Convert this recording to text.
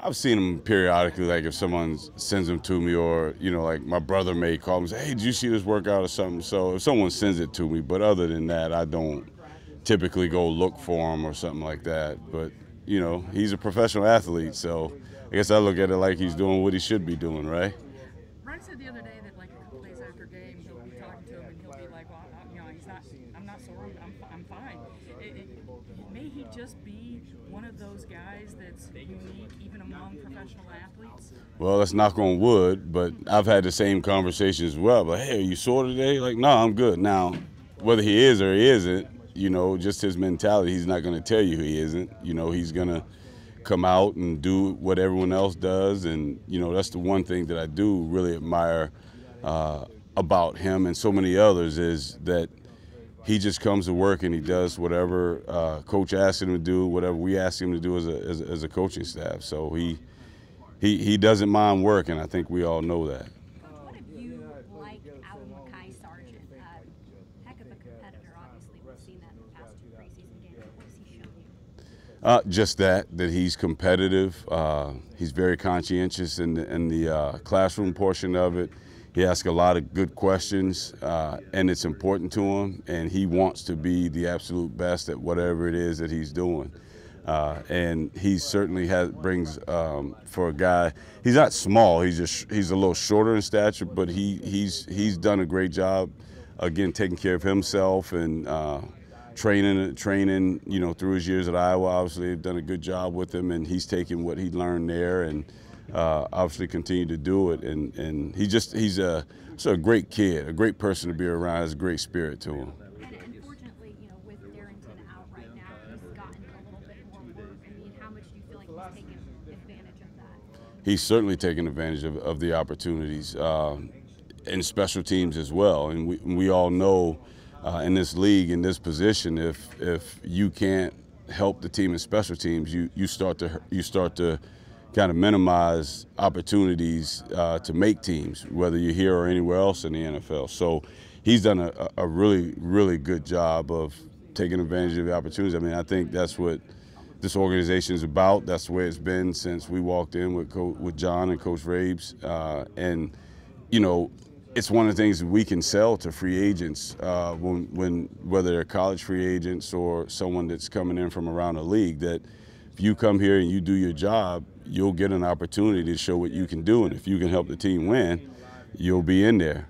I've seen him periodically, like if someone sends them to me, or like my brother may call me and say, "Hey, did you see this workout or something?" So if someone sends it to me, but other than that, I don't typically go look for him or something like that. But he's a professional athlete, so I guess I look at it like he's doing what he should be doing, right? Ryan said the other day that like a couple days after game, he'll be talking to him and he'll be like, "Well, he's not. I'm not sore. I'm fine." May he just be one of those guys that's unique, even among professional athletes? Well, let's knock on wood, but I've had the same conversation as well. But hey, are you sore today? Like, no, I'm good. Now, whether he is or he isn't, just his mentality, he's not going to tell you he isn't. He's going to come out and do what everyone else does. And, that's the one thing that I do really admire about him and so many others is that he just comes to work and he does whatever coach asks him to do, whatever we ask him to do as a coaching staff. So he doesn't mind work, and I think we all know that. Coach, what have you liked out of Makai Sargent? Heck of a competitor, obviously. We've seen that in the past two preseason games. What has he shown you? Just that he's competitive. He's very conscientious in the classroom portion of it. He asks a lot of good questions, and it's important to him, and he wants to be the absolute best at whatever it is that he's doing. And he certainly brings for a guy. He's not small. He's a little shorter in stature, but he's done a great job. Again, taking care of himself and training. Through his years at Iowa, obviously, they've done a good job with him, and he's taken what he learned there and obviously continue to do it. And he's a great kid, a great person to be around. Has a great spirit to him. And unfortunately, with Darrington out right now, he's gotten a little bit more work. I mean, how much do you feel like he's taken advantage of that? He's certainly taken advantage of the opportunities in special teams as well. And we all know in this league, in this position, if you can't help the team in special teams, you start to kind of minimize opportunities to make teams, whether you're here or anywhere else in the NFL. So he's done a really, really good job of taking advantage of the opportunities. I mean, I think that's what this organization is about. That's the way it's been since we walked in with John and Coach Rabes. And, it's one of the things that we can sell to free agents whether they're college free agents or someone that's coming in from around the league, that if you come here and you do your job, you'll get an opportunity to show what you can do. And if you can help the team win, you'll be in there.